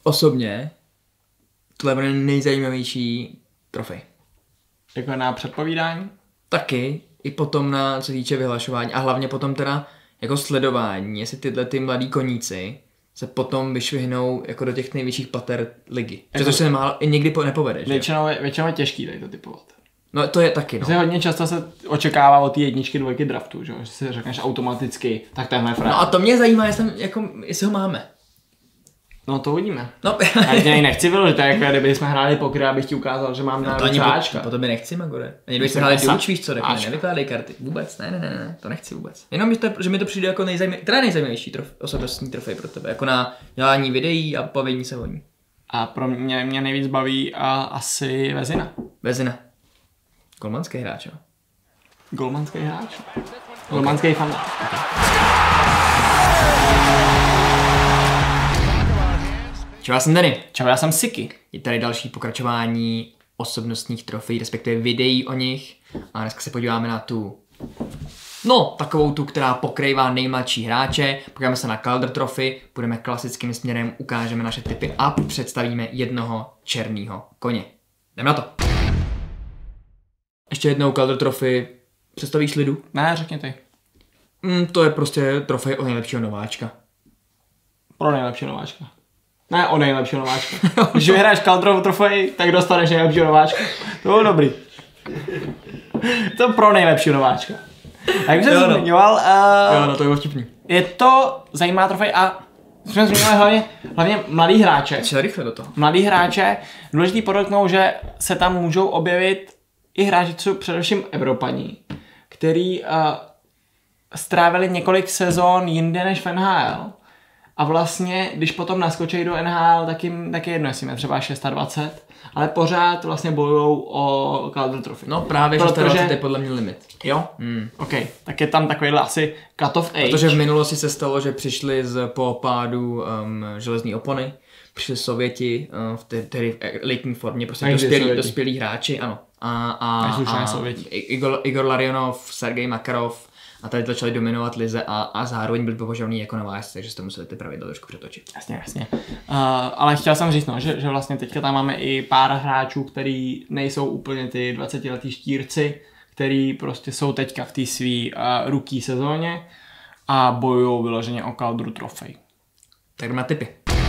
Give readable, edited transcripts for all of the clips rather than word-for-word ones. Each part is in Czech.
osobně tohle bude nejzajímavější trofej. Jako na předpovídání? Taky, i potom na co týče vyhlašování a hlavně potom teda jako sledování, jestli tyhle ty mladí koníci se potom vyšvihnou jako do těch nejvyšších pater ligy. Protože to se málo, i někdy nepovede, že? Většinou je těžký tady to typovat. No to je taky, no. Hodně často se očekává od té jedničky, dvojky draftu, že si řekneš automaticky, tak tenhle frajer. No a to mě zajímá, jestli ho máme. No to uvidíme. No. Já tě nechci vyložit, tak jako kdyby jsme hráli poker, abych ti ukázal, že mám na ručáčka. Po tobě nechci, Magore. Ani kdyby jsme hráli důč, víš co, nevykládej karty. Vůbec, ne, to nechci vůbec. Jenom, že mi to přijde jako nejzajímavější osobnostní trofej pro tebe. Jako na dělání videí a povědění se o ní. A pro mě nejvíc baví asi Vezina. Golmanský hráč, jo? Golmanský hráč. Golmanský fan. Okay. Čau, já jsem Danny. Čau, já jsem Siky. Je tady další pokračování osobnostních trofejí, respektive videí o nich. A dneska se podíváme na takovou tu, která pokrývá nejmladší hráče. Podíváme se na Calder Trophy, půjdeme klasickým směrem, ukážeme naše tipy a představíme jednoho černého koně. Jdeme na to. Ještě jednou Calder Trophy. Představíš lidu? Ne, řekni ty. To je prostě trofej o nejlepšího nováčka. Pro nejlepšího nováčka. Ne, o nejlepšího nováčka. Když vyhráš Calderovu trofej, tak dostaneš nejlepšího nováčka. To bylo dobrý. To pro nejlepšího nováčka. A jak jsem zmiňoval, no to je vtipný. Je to zajímavá trofej a jsme zmiňovali hlavně mladý hráče. Co rychle do toho? Mladý hráče, důležitý podotknout, že se tam můžou objevit i hráči, co jsou především Evropaní, který strávili několik sezon jinde než v NHL. A vlastně, když potom naskočí do NHL, tak je jedno, jestli mě třeba 26, ale pořád vlastně bojujou o Calder Trophy. No právě 26 je podle mě limit. Jo? OK. Tak je tam takovýhle asi cut-off age. Protože v minulosti se stalo, že přišli po pádu železní opony, přišli Sověti v té letní formě, prostě dospělí hráči, ano. A Igor Larionov, Sergej Makarov a tady začali dominovat lize a zároveň byli považovaní jako nováčci, takže jste museli ty pravidla trošku přetočit. Jasně. Ale chtěl jsem říct, že vlastně teďka tam máme i pár hráčů, který nejsou úplně ty 20letý štírci, který prostě jsou teďka v té svý rookie sezóně a bojujou vyloženě o Calderu Trophy. Tak jdeme na tipy.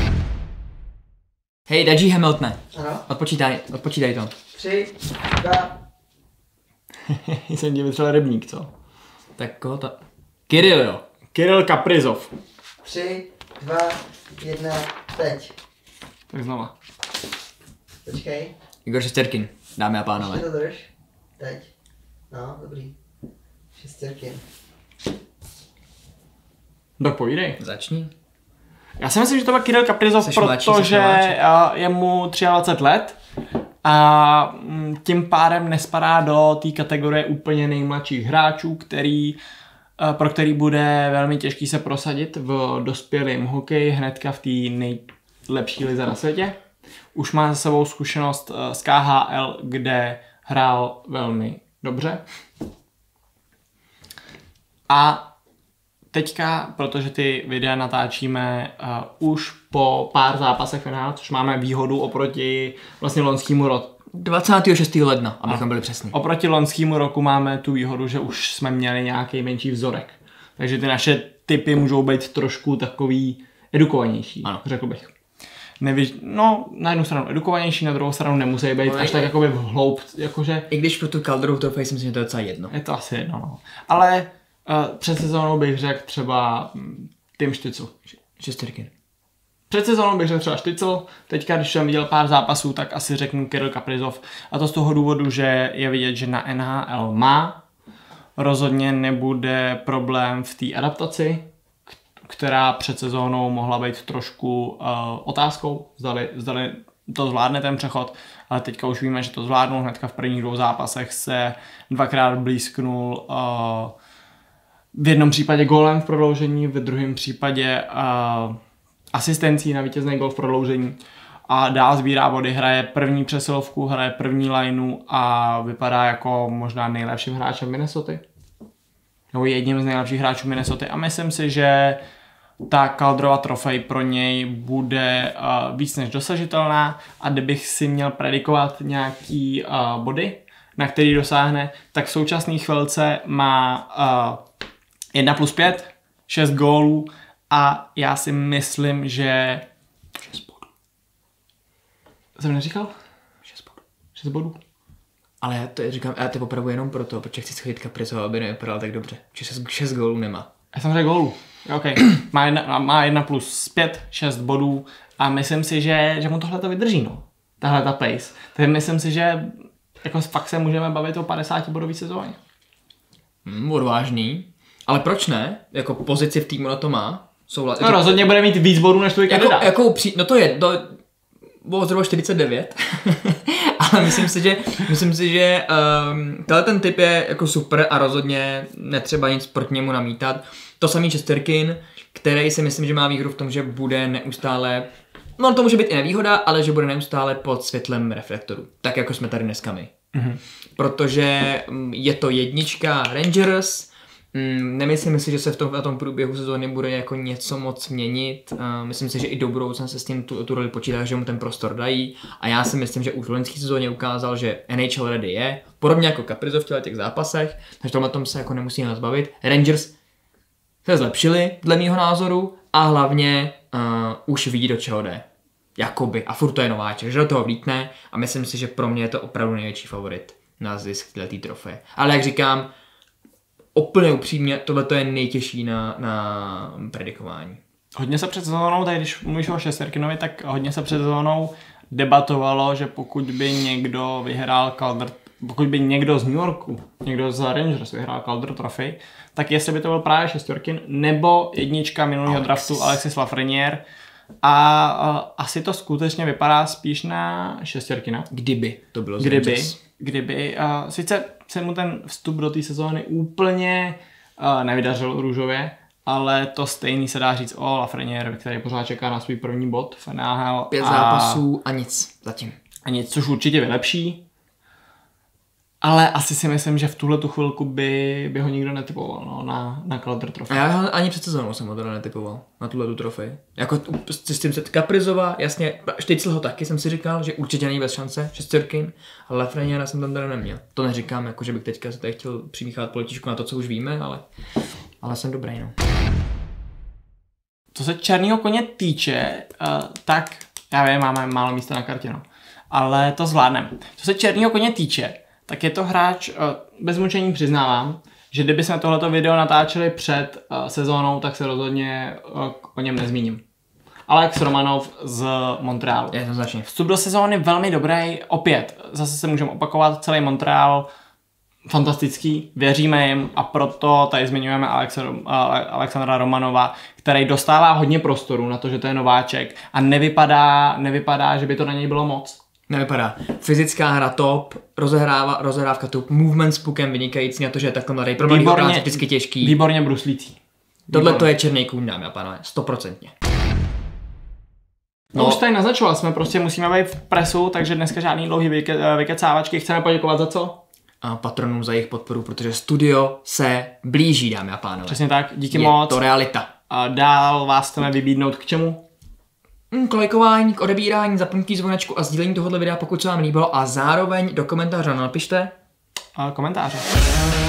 Hej, Dougie Hamiltone. Ano. Odpočítaj to. 3, 2. Jsem ti vytřel rybník, co? Tak koho to? Kirill, jo. Kirill Kaprizov. 3, 2, 1, teď. Tak znova. Počkej. Igor Šesterkin, dámy a pánové. Ještě to drž. Teď. No, dobrý. Šesterkin. Tak povídej. Začni. Já si myslím, že to byl Kirill Kaprizov, protože je mu 23 let a tím pádem nespadá do té kategorie úplně nejmladších hráčů, pro který bude velmi těžký se prosadit v dospělém hokeji hnedka v té nejlepší lize na světě. Už má za sebou zkušenost z KHL, kde hrál velmi dobře. A teďka, protože ty videa natáčíme už po pár zápasech v NHL, což máme výhodu oproti vlastně loňskému roku. 26. ledna, abychom byli přesní. Oproti loňskému roku máme tu výhodu, že už jsme měli nějaký menší vzorek. Takže ty naše tipy můžou být trošku takový edukovanější, ano. Řekl bych. Na jednu stranu edukovanější, na druhou stranu nemusí být až tak jakoby vhloub, jakože... I když pro tu Calderovu trofej si myslím, že to je docela jedno. Je to asi jedno, no. Ale před sezónou bych řekl třeba Tim Štycl. Šesterkin. Před sezónou bych řekl třeba Štycl, teďka když jsem viděl pár zápasů, tak asi řeknu Kirill Kaprizov. A to z toho důvodu, že je vidět, že na NHL má. Rozhodně nebude problém v té adaptaci, která před sezónou mohla být trošku otázkou, zdali to zvládne ten přechod, ale teďka už víme, že to zvládnul. Hnedka v prvních 2 zápasech se 2krát blízknul v jednom případě gólem v prodloužení, v druhém případě asistencí na vítězný gól v prodloužení a dál sbírá body, hraje první přesilovku, hraje první lineu a vypadá jako možná nejlepším hráčem Minnesoty. Nebo jedním z nejlepších hráčů Minnesoty a myslím si, že ta Calderova trofej pro něj bude víc než dosažitelná a kdybych si měl predikovat nějaký body, na který dosáhne, tak v současné chvilce má 1+5, 6 gólů a já si myslím, že 6 bodů. Jsem neříkal? 6 bodů. 6 bodů. Ale já to říkám, já to popravuji jenom proto, protože chci schodit Kaprizova, aby nevypadal tak dobře. 6 gólů nemá. Já jsem řekl gólů. OK. Má 1+5, 6 bodů a myslím si, že mu tohle to vydrží, no. Tahle ta pace. Takže myslím si, že jako fakt se můžeme bavit o 50 bodový sezóně. Odvážný. Ale proč ne? Jako pozici v týmu na to má. No rozhodně bude mít víc bodů než tvůj kandidát. No to je, bylo zhruba 49. Ale myslím si, že ten typ je jako super a rozhodně netřeba nic proti němu namítat. To samý Shesterkin, který si myslím, že má výhru v tom, že bude neustále, no to může být i nevýhoda, ale že bude neustále pod světlem reflektoru. Tak jako jsme tady dneska my. Mm-hmm. Protože je to jednička Rangers, nemyslím si, že se v tom průběhu sezóny bude jako něco moc měnit. Myslím si, že i do budoucna se s tím tu roli počítá, že mu ten prostor dají. A já si myslím, že už v loňské sezóně ukázal, že NHL ready je. Podobně jako Kaprizov v těch zápasech, takže tomhle tom se jako nemusíme zbavit. Rangers se zlepšili, dle mýho názoru, a hlavně už ví, do čeho jde. Jakoby. A furt to je nováček, že do toho vlítne a myslím si, že pro mě je to opravdu největší favorit na zisk této trofeje. Ale jak říkám, úplně upřímně, tohle je nejtěžší na predikování. Hodně se před sezónou, tady když mluvíš o Shesterkinovi, tak hodně se před sezónou debatovalo, že pokud by někdo vyhrál Calder, pokud by někdo z New Yorku, někdo z Rangers vyhrál Calder Trophy, tak jestli by to byl právě Shesterkin nebo jednička minulého draftu Alexis Lafreniere. A asi to skutečně vypadá spíš na Shesterkina. Kdyby to bylo z Kdyby. Sice se mu ten vstup do té sezóny úplně nevydařil růžově, ale to stejný se dá říct o Lafreniere, který pořád čeká na svůj první bod v NHL. 5 zápasů a nic zatím. A nic, což určitě vylepší. Ale asi si myslím, že v tuhletu chvilku by ho nikdo netypoval na Calder Trophy. A já ani před sezónou jsem ho teda netypoval na tuhletu trofej. Jako s tím Kaprizova, jasně, Štycl ho taky jsem si říkal, že určitě není bez šance, Shesterkin, ale Lafreniera jsem tam teda neměl. To neříkám, jako že bych teďka se tady chtěl přimíchat političku na to, co už víme, ale jsem dobrý, no. Co se černýho koně týče, tak já vím, máme málo místa na kartě, no. Ale to zvládneme. Co se černýho koně týče, tak je to hráč, bez mučení přiznávám, že kdyby jsme tohleto video natáčeli před sezónou, tak se rozhodně o něm nezmíním. Alex Romanov z Montrealu. Jednoznačně. Vstup do sezóny velmi dobrý, opět, zase se můžeme opakovat, celý Montreal fantastický, věříme jim a proto tady zmiňujeme Alexandra Romanova, který dostává hodně prostoru na to, že to je nováček a nevypadá, že by to na něj bylo moc. Nevypadá. Fyzická hra top, rozehrávka top, movement s pukem vynikající na to, že je takhle mladý. Pro mladý obránce vždycky těžký. Výborně bruslící. Tohle to je černý kůň, dámy a pánové, 100%. No už tady naznačoval, jsme prostě musíme být v presu, takže dneska žádný dlouhý vykecávačky. Chceme poděkovat za co? A patronům za jejich podporu, protože studio se blíží, dámy a pánové. Přesně tak, díky moc. Je to realita. A dál vás chceme vybídnout k čemu? K lajkování, k odebírání, zapnutí zvonečku a sdílení tohoto videa, pokud se vám líbilo, a zároveň do komentáře napište komentáře.